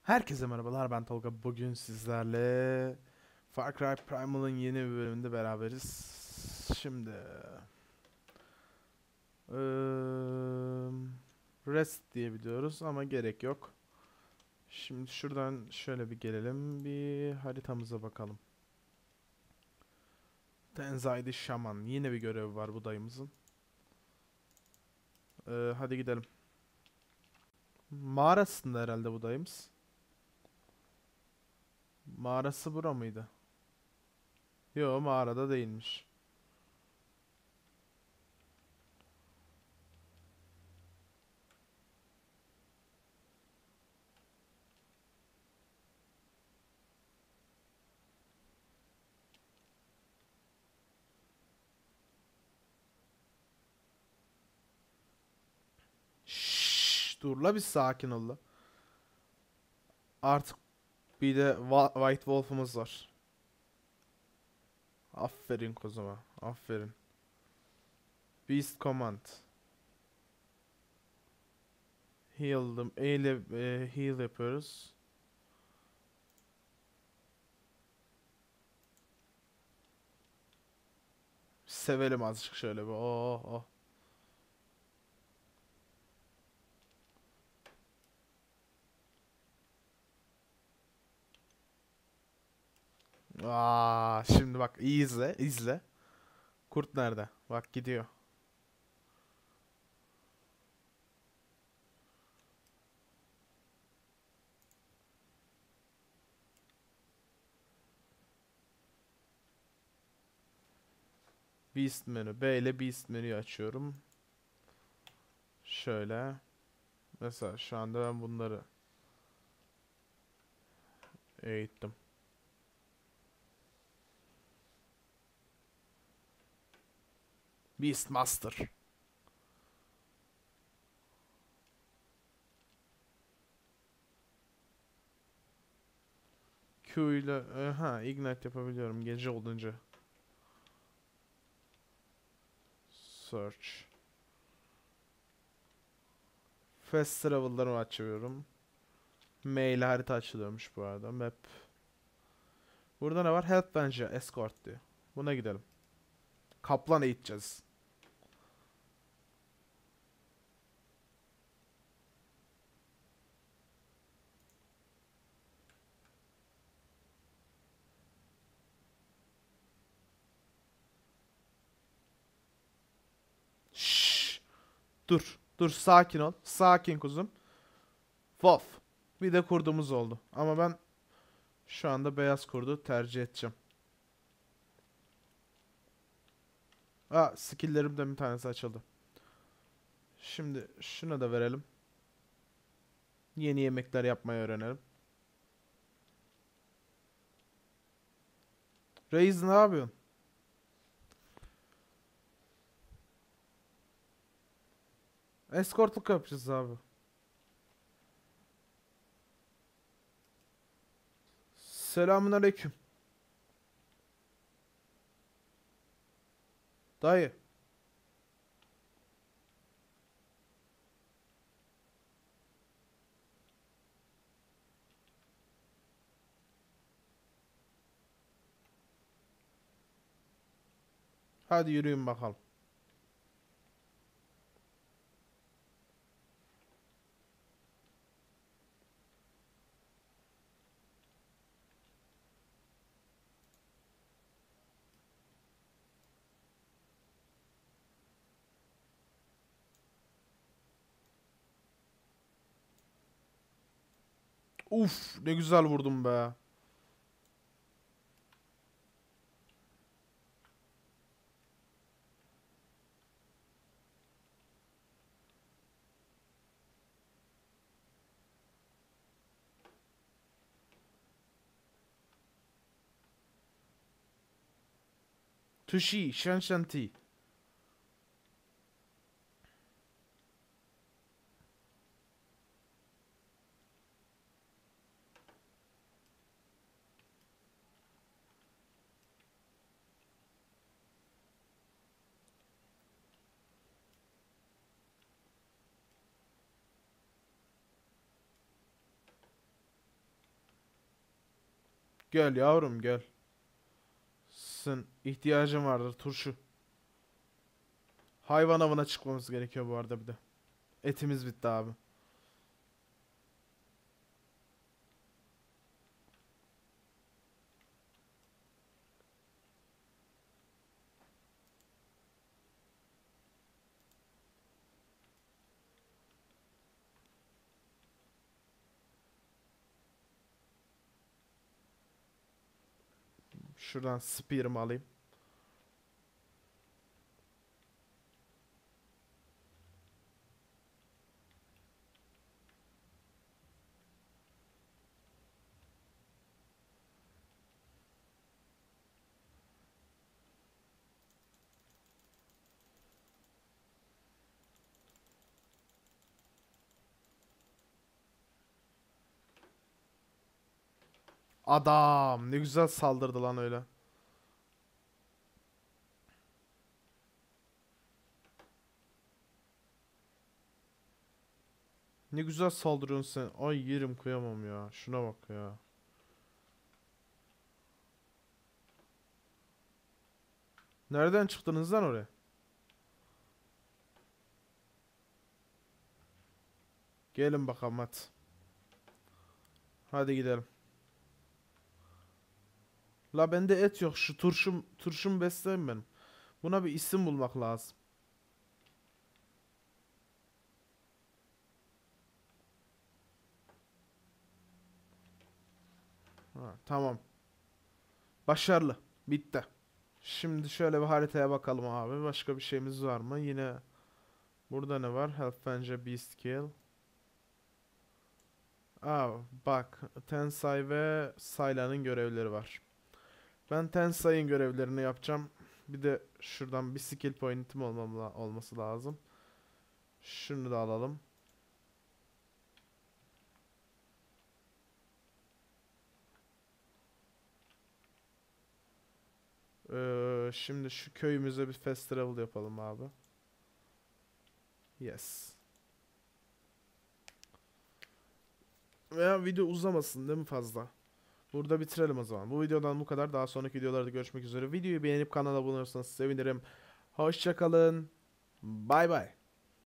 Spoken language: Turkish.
Herkese merhabalar, ben Tolga. Bugün sizlerle Far Cry Primal'ın yeni bir bölümünde beraberiz. Şimdi eee, rest diyebiliyoruz ama gerek yok. Şimdi şuradan şöyle bir gelelim, bir haritamıza bakalım. Tenzaydi Şaman, yine bir görevi var bu dayımızın. Hadi gidelim. Mağarasında herhalde bu dayımız. Mağarası bura mıydı? Yo, mağarada değilmiş. Şşş, dur la, bir sakin ol la. Artık bir de White Wolf'umuz var. Aferin kozuma. Aferin. Beast Command. Heal'dım. E ile heal yapıyoruz. Sevelim azıcık şöyle bir. Oh oh. Aa, şimdi bak, iyi izle. İzle. Kurt nerede? Bak, gidiyor. Beast menü. B ile Beast menüyü açıyorum. Şöyle. Mesela şu anda ben bunları eğittim. Beastmaster. Q ile ignite yapabiliyorum gece olunca. Search. Fast travel'ları açıyorum. Mail harita açılıyormuş bu arada. Map. Burada ne var? Help Ranger Escort diyor. Buna gidelim. Kaplan eğiteceğiz. Şşş. Dur. Dur, sakin ol. Sakin kuzum. Wolf. Bir de kurdumuz oldu. Ama ben şu anda beyaz kurdu tercih edeceğim. Aa, skill'lerimden bir tanesi açıldı. Şimdi şuna da verelim. Yeni yemekler yapmayı öğrenelim. Reis, ne yapıyorsun? Escortluk yapacağız abi. Selamun aleyküm. Dayı. Hadi yürüyün bakalım. Uf, ne güzel vurdum be. Tushi, Shanti. Gel yavrum gel. Sen ihtiyacın vardır turşu. Hayvan avına çıkmamız gerekiyor bu arada bir de. Etimiz bitti abi. Şuradan spear'ımı alayım. Adam ne güzel saldırdı lan öyle. Ne güzel saldırıyorsun sen. Ay yerim kıyamam ya. Şuna bak ya. Nereden çıktınız lan oraya? Gelin bakalım hadi. Hadi gidelim. La bende et yok. Şu turşum besleyin benim. Buna bir isim bulmak lazım. Ha, tamam. Başarılı. Bitti. Şimdi şöyle bir haritaya bakalım abi. Başka bir şeyimiz var mı? Yine burada ne var? Health Ranger Beast Kill. Aa bak. Tensai ve Saila'nın görevleri var. Ben Tensai'nin görevlerini yapacağım. Bir de şuradan bir skill point'im olması lazım. Şunu da alalım. Şimdi şu köyümüze bir fast travel yapalım abi. Yes. Veya video uzamasın değil mi fazla? Burada bitirelim o zaman. Bu videodan bu kadar. Daha sonraki videolarda görüşmek üzere. Videoyu beğenip kanala abone olursanız sevinirim. Hoşça kalın. Bay bay.